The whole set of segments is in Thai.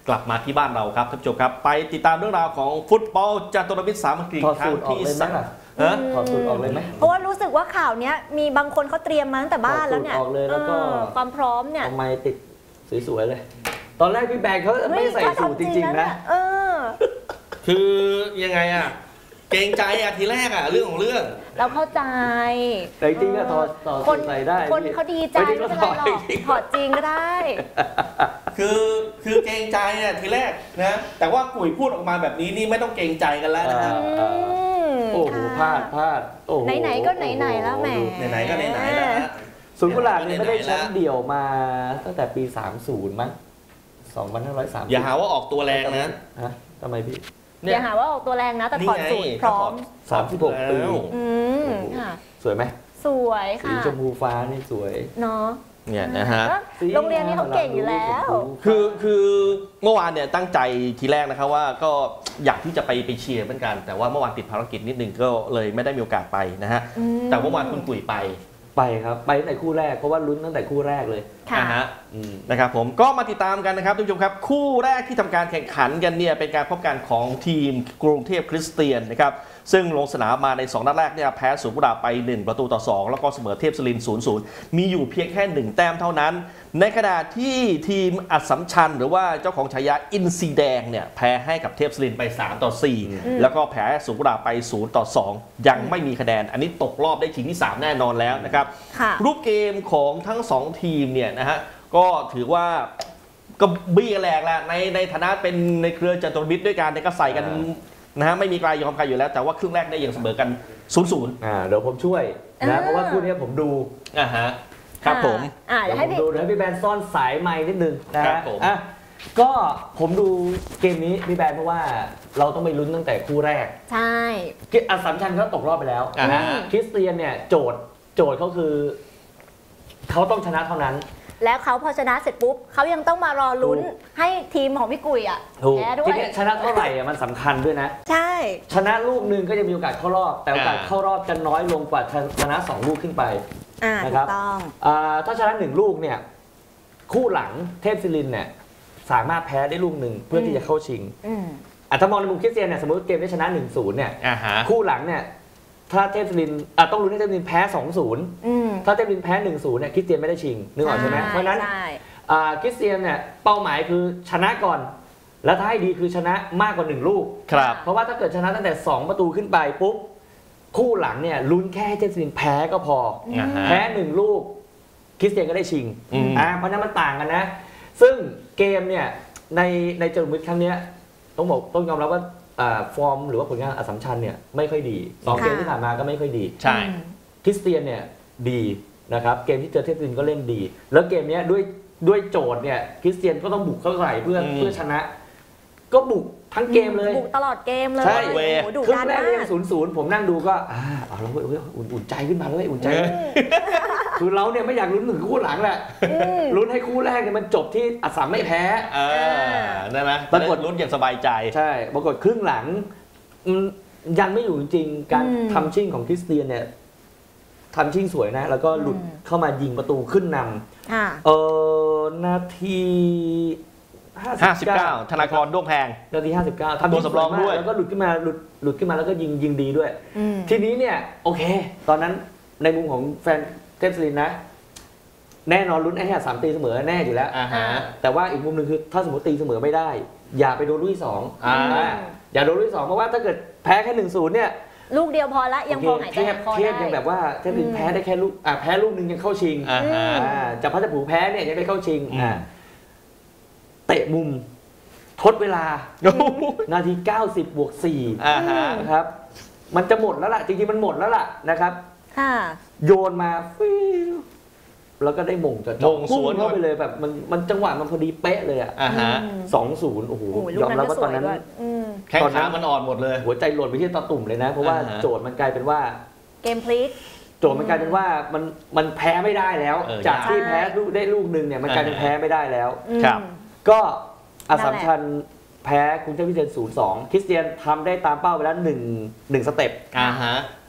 กลับมาที่บ้านเราครับท่านผู้ชมครับไปติดตามเรื่องราวของฟุตบอลจตุรมิตรสามัคคีครั้งที่ถอดสูตรออกเลยไหมเพราะว่ารู้สึกว่าข่าวนี้มีบางคนเขาเตรียมมาตั้งแต่บ้านแล้วเนี่ยออกเลยแล้วก็ความพร้อมเนี่ยทำไมติดสวยๆเลยตอนแรกพี่แบงค์เขาไม่ใส่สูตรจริงๆนะคือยังไงอ่ะเกรงใจอ่ะทีแรกอ่ะเรื่องของเรื่องเราเข้าใจแต่จริงๆก็ถอดใส่ได้คนเขาดีใจไม่เป็นไรหรอกถอดจริงก็ได้คือเกรงใจอ่ะทีแรกนะแต่ว่ากุ๋ยพูดออกมาแบบนี้นี่ไม่ต้องเกรงใจกันแล้วนะครับโอ้โหพลาดโอ้โหไหนๆก็ไหนๆแล้วแหมไหนๆก็ไหนๆแล้วศูนย์กุหลาบนี่ไม่ได้แชมป์เดี่ยวมาตั้งแต่ปี30มั้ง2530 อย่าหาว่าออกตัวแรงนะทำไมพี่อย่าหาว่าออกตัวแรงนะแต่ถอดสูตรพร้อม 36 ปีสวยไหมสวยค่ะสีชมพูฟ้านี่สวยเนาะเนี่ยนะฮะโรงเรียนนี้เขาเก่งอยู่แล้วคือเมื่อวานเนี่ยตั้งใจทีแรกนะครับว่าก็อยากที่จะไปเชียร์เหมือนกันแต่ว่าเมื่อวานติดภารกิจนิดนึงก็เลยไม่ได้มีโอกาสไปนะฮะแต่เมื่อวานคุณกุ๋ยไปครับไปตั้งแต่คู่แรกเพราะว่าลุ้นตั้งแต่คู่แรกเลยนะครับผมก็มาติดตามกันนะครับทุกผู้ชมครับคู่แรกที่ทำการแข่งขันกันเนี่ยเป็นการพบกันของทีมกรุงเทพคริสเตียนนะครับซึ่งลงสนามมาใน2นัดแรกเนี่ยแพ้ศูนย์กุหลาบไป1-2แล้วก็เสมอเทพศิรินทร์ 0-0 มีอยู่เพียงแค่1แต้มเท่านั้นในขณะที่ทีมอัสสัมชัญหรือว่าเจ้าของฉายาอินซีแดงเนี่ยแพ้ให้กับเทพศิรินทร์ไป3-4แล้วก็แพ้ศูนย์กุหลาบไป0-2ยังไม่มีคะแนนอันนี้ตกรอบได้ชิงที่3แน่นอนแล้วนะครับรูปเกมของทั้ง2ทีมเนี่ยนะฮะก็ถือว่าก็บี้กันแหลกแล้วในฐานะเป็นในเครือจตุรมิตรด้วยกันก็ใส่กันนะฮะไม่มีใครยอมใครอยู่แล้วแต่ว่าครึ่งแรกได้ยังเสมอกัน 0-0 เดี๋ยวผมช่วยนะเพราะว่าคู่นี้ผมดูครับผมเดี๋ยวผมดูเดี๋ยวพี่แบนซ่อนสายไม้นิดนึงนะฮะก็ผมดูเกมนี้พี่แบนเพราะว่าเราต้องไปลุ้นตั้งแต่คู่แรกใช่อัสสัมชัญเขาตกรอบไปแล้วนะคริสเตียนเนี่ยโจทย์เขาคือเขาต้องชนะเท่านั้นแล้วเขาพอชนะเสร็จปุ๊บเขายังต้องมารอลุ้นให้ทีมของพี่กุ๋ยแพ้ด้วยทีนี้ชนะเท่าไหร่มันสำคัญด้วยนะใช่ชนะลูกนึงก็จะมีโอกาสเข้ารอบแต่โอกาสเข้ารอบจะน้อยลงกว่าชนะ2ลูกขึ้นไปนะครับถ้าชนะ1ลูกเนี่ยคู่หลังเทพศิรินทร์เนี่ยสามารถแพ้ได้ลูกนึงเพื่อที่จะเข้าชิงถ้ามองในมุมคริสเตียนเนี่ยสมมติเกมได้ชนะ 1-0 เนี่ยคู่หลังเนี่ยถ้าเทพศิรินทร์ต้องลุ้นให้เทพศิรินทร์แพ้ 2-0 ถ้าเทพศิรินทร์แพ้ 1-0 เนี่ยคริสเตียนไม่ได้ชิงนึกออกใช่ไหมเพราะนั้นคริสเตียนเนี่ยเป้าหมายคือชนะก่อนแล้วถ้าให้ดีคือชนะมากกว่า1ลูกเพราะว่าถ้าเกิดชนะตั้งแต่2ประตูขึ้นไปปุ๊บคู่หลังเนี่ยลุ้นแค่เทพศิรินทร์แพ้ก็พอแพ้1ลูกคริสเตียนก็ได้ชิงเพราะนั้นมันต่างกันนะซึ่งเกมเนี่ยในจตุรมิตรครั้งนี้ต้องยอมรับว่าฟอร์มหรือว่าผลงานอัสสัมชัญเนี่ยไม่ค่อยดี2เกมที่ผ่านมาก็ไม่ค่อยดีใช่คริสเตียนเนี่ยดีนะครับเกมที่เจอเทพศิรินทร์ก็เล่นดีแล้วเกมนี้ด้วยโจทย์เนี่ยคริสเตียนก็ต้องบุกเข้าใส่เพื่อชนะก็บุกทั้งเกมเลยบุกตลอดเกมเลยใช่ครึ่งแรกยัง0-0ผมนั่งดูก็เอาแล้วอุ่นใจขึ้นมาแล้วอุ่นใจคือเราเนี่ยไม่อยากลุ้นถึงคู่หลังแหละลุ้นให้คู่แรกเนี่ยมันจบที่อัสสัมไม่แพ้ได้ไหมปรากฏลุ้นอย่างสบายใจใช่ปรากฏครึ่งหลังยังไม่อยู่จริงการทำชิ่งของคริสเตียนเนี่ยทำชิ่งสวยนะแล้วก็หลุดเข้ามายิงประตูขึ้นนำนาที 59ธนากรด้วงแพงนาที59ทำตัวสำรองด้วยแล้วก็หลุดขึ้นมาแล้วก็ยิงดีด้วยทีนี้เนี่ยโอเคตอนนั้นในมุมของแฟนเทพศิรินทร์นะแน่นอนลุ้นไอ้3 ตีเสมอแน่อยู่แล้วแต่ว่าอีกมุมหนึ่งคือถ้าสมมติตีเสมอไม่ได้อย่าไปโดนลูกที่2อย่าโดนลูกที่2เพราะว่าถ้าเกิดแพ้แค่ 1-0 เนี่ยลูกเดียวพอละยังพอหายใจคอได้ยังแบบว่าเทพศิรินทร์แพ้ได้แค่ลูกแพ้ลูกนึงยังเข้าชิงจะพัชผูแพ้เนี่ยยังได้เข้าชิงเตะมุมทดเวลานาที90+4นะครับมันจะหมดแล้วล่ะจริงๆมันหมดแล้วล่ะนะครับโยนมาฟิวแล้วก็ได้มงจะจ่อพุ่งเข้าไปเลยแบบมันจังหวะมันพอดีเป๊ะเลย2-0โอ้โหยอมรับว่าตอนนั้นแข้งขามันอ่อนหมดเลยหัวใจหล่นไปที่ตาตุ่มเลยนะเพราะว่าโจทย์มันกลายเป็นว่าเกมพลิกโจทย์มันกลายเป็นว่ามันแพ้ไม่ได้แล้วจากที่แพ้ได้ลูกนึงเนี่ยมันกลายเป็นแพ้ไม่ได้แล้วก็อัสสัมชัญแพ้กรุงเทพคริสเตียน 0-2คริสเตียนทำได้ตามเป้าไปแล้ว1สเต็ป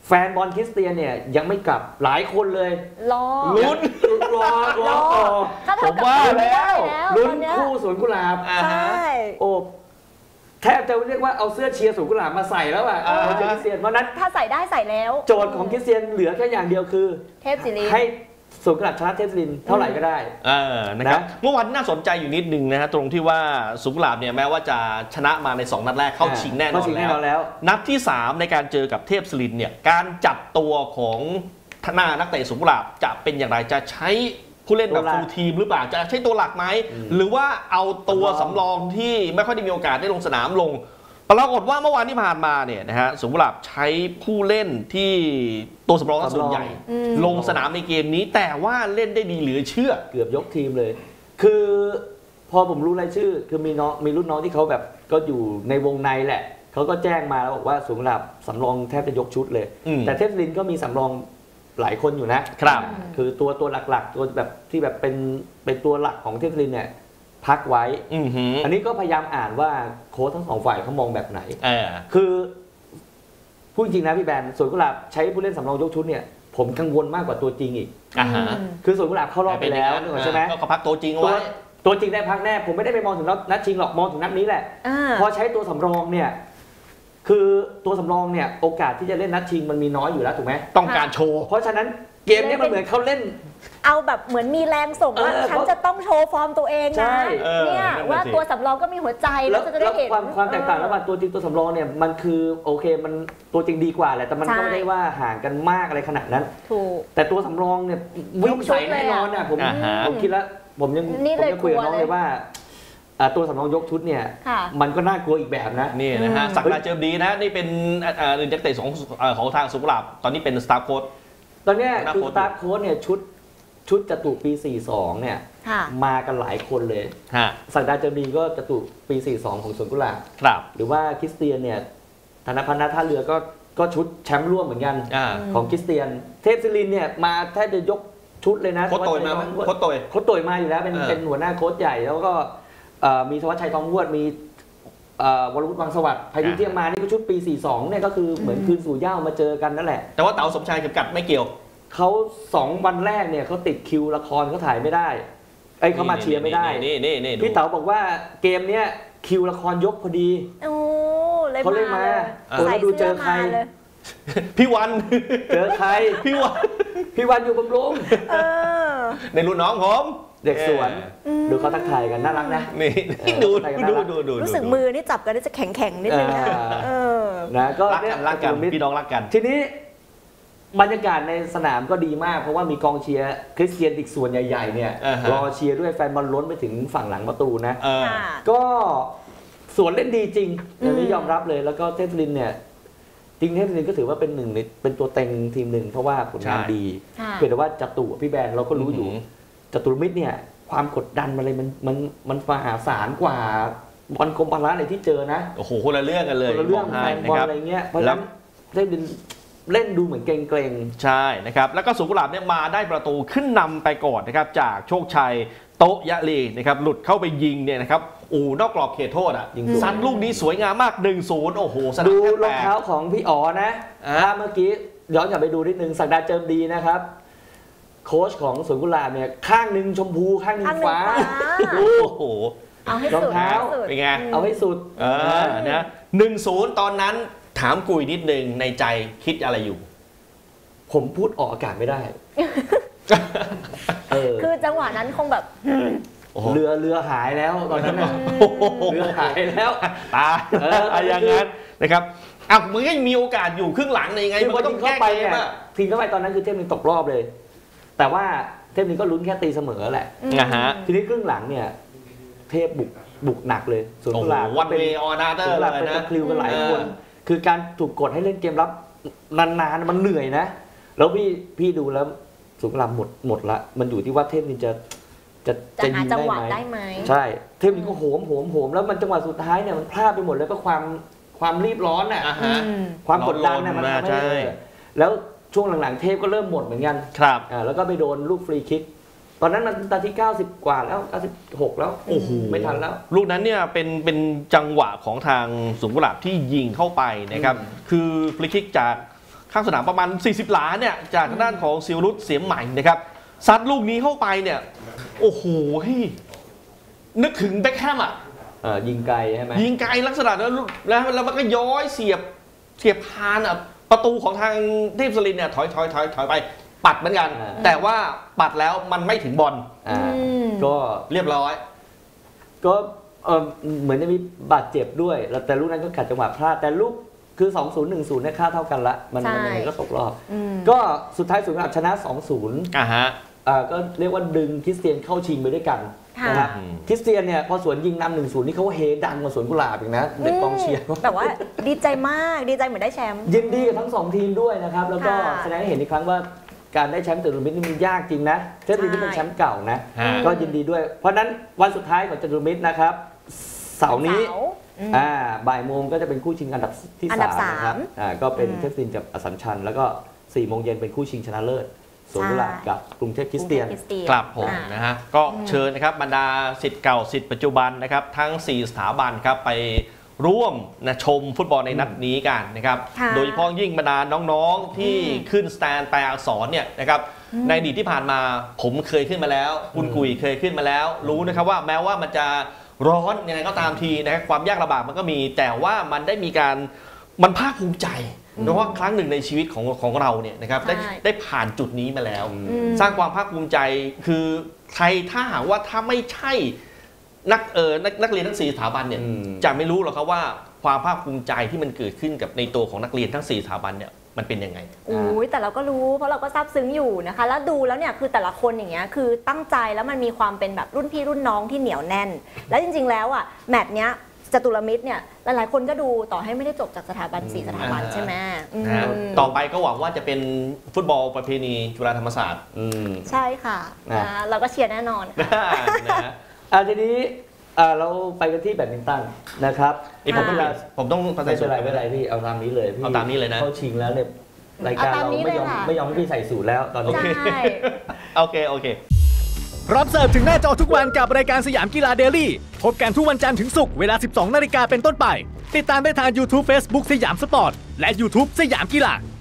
แฟนบอลคริสเตียนเนี่ยยังไม่กลับหลายคนเลยลุ้นรอผมว่าแล้วลุ้นคู่สวนกุหลาบใช่โอ้แทบจะเรียกว่าเอาเสื้อเชียร์สวนกุหลาบมาใส่แล้วอ่ะคริสเตียนเพราะนั้นถ้าใส่ได้ใส่แล้วโจทย์ของคริสเตียนเหลือแค่อย่างเดียวคือเทพศิรินให้สวนกุหลาบชนะเทพศิรินเท่าไหร่ก็ได้นะครับเมื่อวานน่าสนใจอยู่นิดนึงนะฮะตรงที่ว่าสวนกุหลาบเนี่ยแม้ว่าจะชนะมาใน2นัดแรกเข้าชิงแน่นอนแล้วนัดที่3ในการเจอกับเทพศิรินเนี่ยการจับตัวของหน้านักเตะสวนกุหลาบจะเป็นอย่างไรจะใช้ผู้เล่นแบบฟูลทีมหรือเปล่าจะใช้ตัวหลักไหมหรือว่าเอาตัวสำรองที่ไม่ค่อยได้มีโอกาสได้ลงสนามลงปรากฏว่าเมื่อวานที่ผ่านมาเนี่ยนะฮะสวนกุหลาบใช้ผู้เล่นที่ตัวสำรองส่วนใหญ่ลงสนามในเกมนี้แต่ว่าเล่นได้ดีเหลือเชื่อเกือบยกทีมเลยคือพอผมรู้รายชื่อคือมีรุ่นน้องที่เขาแบบก็อยู่ในวงในแหละเขาก็แจ้งมาแล้วบอกว่าสวนกุหลาบสำรองแทบจะยกชุดเลยแต่เทพศิรินก็มีสำรองหลายคนอยู่นะครับคือตัวหลักๆตัวแบบที่แบบเป็นตัวหลักของเทพศิรินเนี่ยพักไว้อันนี้ก็พยายามอ่านว่าโค้ชทั้งสองฝ่ายเขามองแบบไหนคือพูดจริงนะพี่แบนสวนกุหลาบใช้ผู้เล่นสำรองยกชุดเนี่ยผมกังวลมากกว่าตัวจริงอีกคือสวนกุหลาบเข้ารอบไปแล้วใช่ไหมก็พักตัวจริงไว้ตัวจริงได้พักแน่ผมไม่ได้ไปมองถึงนัดชิงหรอกมองถึงนัดนี้แหละพอใช้ตัวสำรองเนี่ยคือตัวสำรองเนี่ยโอกาสที่จะเล่นนัดชิงมันมีน้อยอยู่แล้วถูกไหมต้องการโชว์เพราะฉะนั้นเกมนี้มันเหมือนเขาเล่นเอาแบบเหมือนมีแรงส่งว่าฉันจะต้องโชว์ฟอร์มตัวเองนะเนี่ยว่าตัวสำรองก็มีหัวใจแล้วจะได้เห็นความแตกต่างระหว่างตัวจริงตัวสำรองเนี่ยมันคือโอเคมันตัวจริงดีกว่าแหละแต่มันก็ไม่ได้ว่าห่างกันมากอะไรขนาดนั้นถูกแต่ตัวสำรองเนี่ยวิ่งใส่แน่นอนน่ะผมคิดแล้วผมยังคุยกับน้องเลยว่าตัวสำรองยกชุดเนี่ยมันก็น่ากลัวอีกแบบนะนี่นะฮะศักดาเจิมดีนะนี่เป็นนักเตะของทางสุขลาบตอนนี้เป็นสตาร์โค้ชตอนนี้คือสตาร์โค้ชเนี่ยชุดจตุปี42เนี่ยมากันหลายคนเลยศักดาเจิมดีก็จตุปี42ของสวนกุหลาบหรือว่าคริสเตียนเนี่ยธนพัฒน์ท่าเรือก็ชุดแชมป์ร่วมเหมือนกันของคริสเตียนเทพศิรินเนี่ยมาแทบจะยกชุดเลยนะโค้ชโตยมาโค้ชโตยมาอยู่แล้วเป็นหัวหน้าโค้ชใหญ่แล้วก็มีธวัชชัยทองววดมีวรวุฒิวังสวัสดิ์ไพฑูรย์เทียมมานี่ก็ชุดปี42เนี่ยก็คือเหมือนคืนสู่เหย้ามาเจอกันนั่นแหละแต่ว่าเต๋าสมชายกับกัดไม่เกี่ยวเขา2วันแรกเนี่ยเขาติดคิวละครเขาถ่ายไม่ได้เขามาเชียร์ไม่ได้พี่เต๋าบอกว่าเกมเนี้ยคิวละครยกพอดีเขาเลยมาแล้วดูเจอใครพี่วันเจอใครพี่วันอยู่บำรุงในรุ่นน้องผมเด็กสวนดูเขาทักทายกันน่ารักนะนี่ดูรู้สึกมือนี่จับกันจะแข็งนิดนึงนะก็รักกันพี่น้องรักกันทีนี้บรรยากาศในสนามก็ดีมากเพราะว่ามีกองเชียร์คริสเตียนอีกส่วนใหญ่ๆเนี่ยรอเชียร์ด้วยแฟนบอลล้นไปถึงฝั่งหลังประตูนะก็ส่วนเล่นดีจริงอันนี้ยอมรับเลยแล้วก็เทพศิรินเนี่ยจริงเทพศิรินก็ถือว่าเป็นหนึ่งเป็นตัวเต็งทีมหนึ่งเพราะว่าผลงานดีเพียงแต่ว่าจตุพี่แบนเราก็รู้อยู่จตุรมิตรเนี่ยความกดดันอะไรมันมหาศาลกว่าบอลกรมพละอะไรที่เจอนะโอ้โหคนละเรื่องกันเลยคนละเรื่องแฟนบอลอะไรเงี้ยเพราะฉะนั้นเล่นดูเหมือนเกรงๆใช่นะครับแล้วก็สวนกุหลาบเนี่ยมาได้ประตูขึ้นนำไปก่อนนะครับจากโชคชัยโตยะลีนะครับหลุดเข้าไปยิงเนี่ยนะครับนอกกรอบเขตโทษซัดลูกนี้สวยงามมาก 1-0 โอ้โหดูรองเท้าของพี่อ๋อนะเมื่อกี้ย้อนกลับไปดูนิดนึงศักดาเจิมดีนะครับโค้ชของสวนกุหลาบเนี่ยข้างหนึ่งชมพูข้างหนึ่งฟ้าโอ้โหเอาให้สุดเป็นไงเอาให้สุดนะ 1-0 ตอนนั้นถามกุยนิดนึงในใจคิดอะไรอยู่ผมพูดออกอากาศไม่ได้คือจังหวะนั้นคงแบบเรือหายแล้วตอนนั้นเรือหายแล้วตาอย่างนั้นนะครับมันก็มีโอกาสอยู่ครึ่งหลังเลยไงมันก็ต้องเข้าไปทีมเข้าไปตอนนั้นคือเทพนินตกรอบเลยแต่ว่าเทพนินก็ลุ้นแค่ตีเสมอแหละทีนี้ครึ่งหลังเนี่ยเทพบุกหนักเลยส่วนกุหลาบวันเวออนาเตอร์เลยนะคลิวกันหลายคนคือการถูกกดให้เล่นเกมรับนานๆมันเหนื่อยนะแล้วพี่ดูแล้วสุกุหลาบหมดละมันอยู่ที่ว่าเทพนินจะยิงได้ไหมใช่เทพนินก็โหมแล้วมันจังหวะสุดท้ายเนี่ยมันพลาดไปหมดเลยเพราะความรีบร้อนน่ะความกดดันน่ะมันทำให้แล้วช่วงหลังๆเทพก็เริ่มหมดเหมือนกันครับแล้วก็ไปโดนลูกฟรีคิกตอนนั้นมันตอนที่90กว่าแล้ว96แล้วโอ้โหไม่ทันแล้วลูกนั้นเนี่ยเป็นจังหวะของทางสวนกุหลาบที่ยิงเข้าไปนะครับคือฟรีคิกจากข้างสนามประมาณ40 หลาเนี่ยจากทางด้านของศิวรุตเสียมใหม่นะครับซัดลูกนี้เข้าไปเนี่ยโอ้โหนึกถึงเบ็คแฮมอ่ะยิงไกลใช่ไหมยิงไกลลักษณะนั้นแล้วมันก็ย้อยเสียบคานอ่ะประตูของทางเทพศิรินทร์เนี่ยถอยไปปัดเหมือนกันแต่ว่าปัดแล้วมันไม่ถึงบอลก็เรียบร้อยก็เหมือนจะมีบาดเจ็บด้วยแล้วแต่ลูกนั้นก็ขัดจังหวะพลาดแต่ลูกคือ 2-0 1-0 เนี่ยค่าเท่ากันละมันยังไงก็ตกรอบก็สุดท้ายสุดท้ายชนะ 2-0ก็เรียกว่าดึงคริสเตียนเข้าชิงไปด้วยกันนะครับคริสเตียนเนี่ยพอสวนยิงนำ 1-0 นี่เขาเฮดังกว่าสวนกุหลาบอีกนะเด็กกองเชียร์แต่ว่าดีใจมากดีใจเหมือนได้แชมป์ยินดีกับทั้ง2ทีมด้วยนะครับแล้วก็แสดงให้เห็นอีกครั้งว่าการได้แชมป์จตุรมิตรนี่มันยากจริงนะเทพศิรินทร์เป็นแชมป์เก่านะก็ยินดีด้วยเพราะนั้นวันสุดท้ายของจตุรมิตรนะครับเสาร์นี้บ่ายโมงก็จะเป็นคู่ชิงอันดับที่3นะครับก็เป็นเทพศิรินทร์กับอัสสัมชัญแล้วก็4 โมงเย็นเป็นคู่ชิงชนะเลิศสวนกุหลาบกับกรุงเทพคริสเตียนครับผมนะฮะก็เชิญนะครับบรรดาศิษย์เก่าศิษย์ปัจจุบันนะครับทั้ง4 สถาบันครับไปร่วมชมฟุตบอลในนัดนี้กันนะครับโดยเฉพาะยิ่งบรรดาน้องๆที่ขึ้นสแตนแปลอักษรเนี่ยนะครับในอดีตที่ผ่านมาผมเคยขึ้นมาแล้วคุณกุยเคยขึ้นมาแล้วรู้นะครับว่าแม้ว่ามันจะร้อนยังไงก็ตามทีนะครับความยากลำบากมันก็มีแต่ว่ามันได้มีการมันภาคภูมิใจเพราะว่าครั้งหนึ่งในชีวิตของเราเนี่ยนะครับได้ผ่านจุดนี้มาแล้วสร้างความภาคภูมิใจคือใครถ้าหากว่าถ้าไม่ใช่นักเรียนทั้ง4 สถาบันเนี่ยจะไม่รู้หรอกครับว่าความภาคภูมิใจที่มันเกิดขึ้นกับในตัวของนักเรียนทั้ง4 สถาบันเนี่ยมันเป็นยังไงแต่เราก็รู้เพราะเราก็ซาบซึ้งอยู่นะคะแล้วดูแล้วเนี่ยคือแต่ละคนอย่างเงี้ยคือตั้งใจแล้วมันมีความเป็นแบบรุ่นพี่รุ่นน้องที่เหนียวแน่นแล้วจริงๆแล้วอ่ะแมตช์เนี้ยจตุรมิตรเนี่ยหลายๆคนก็ดูต่อให้ไม่ได้จบจากสถาบัน4 สถาบันใช่ไหมต่อไปก็หวังว่าจะเป็นฟุตบอลประเพณีจุฬาธรรมศาสตร์ใช่ค่ะเราก็เชียร์แน่นอนค่ะทีนี้เราไปกันที่แบดมินตันนะครับผมต้องไม่เป็นไรพี่เอาตามนี้เลยพี่เอาตามนี้เลยนะเขาชิงแล้วเนี่ยรายการเราไม่ยอมให้พี่ใส่สูทแล้วตอนนี้โอเครับเสิร์ฟถึงหน้าจอทุกวันกับรายการสยามกีฬาเดลี่พบกันทุกวันจันทร์ถึงศุกร์เวลา 12 นาฬิกาเป็นต้นไปติดตามได้ทาง YouTube Facebook สยามสปอร์ตและ YouTube สยามกีฬา